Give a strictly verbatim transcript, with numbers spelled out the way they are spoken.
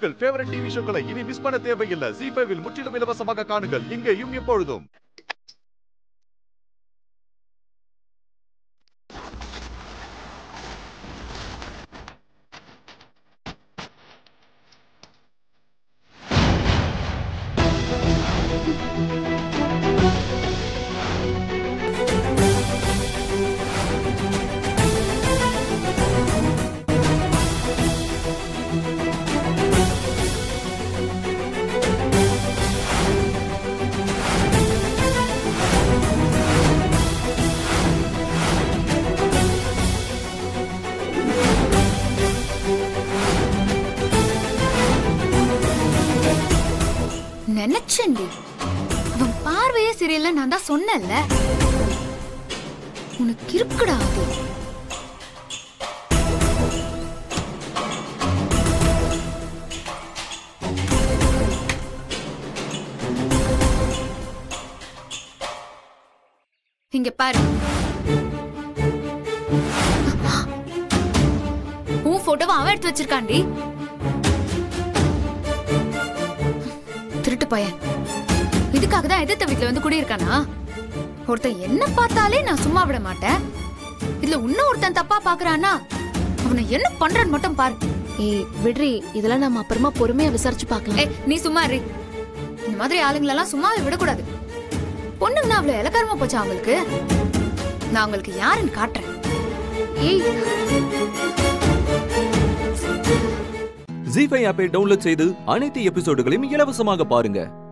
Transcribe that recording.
உங்கள் favourite TV ஷோக்களை இனி miss பண்ண தேவையில்லை. ஜீ ஃபைவ் இல் முற்றிலும் இலவசமாக காணுங்கள். இங்கேயும் எப்பொழுதும். நினைச்சேன்டி, அவன் பார்வையே சரியில்லை. நான் தான் சொன்னேன்ல, உனக்கு இருக்குடா அது. இங்க பாரு, உன் போட்டோவை அவன் எடுத்து வச்சிருக்காண்டி. திருட்டு பையன். இதுக்காக தான் எதிர்த்த வீட்டுல வந்து குடியிருக்கானா? ஒருத்தன் என்ன பார்த்தாலே நான் சும்மா விட மாட்டேன். இதுல இன்னும் ஒருத்தன் தப்பா பாக்குறானா, அவனை என்ன பண்றான்னு மட்டும் பாரு. ஏய் விட்ரி, இதெல்லாம் நம்ம அப்புறமா பொறுமையா விசாரிச்சு பார்க்கலாம். ஏய் நீ சும்மா இரு. இந்த மாதிரி ஆளுங்களெல்லாம் சும்மாவே விடக்கூடாது. பொண்ணுங்கன்னா அவ்வளவு இலக்காரமா போச்சா அவங்களுக்கு? நான் அவங்களுக்கு யாருன்னு காட்டுறேன். ஏய், ஜீ ஃபைவ் ஆப்பை டவுன்லோட் செய்து அனைத்து எபிசோடுகளையும் இலவசமாக பாருங்க.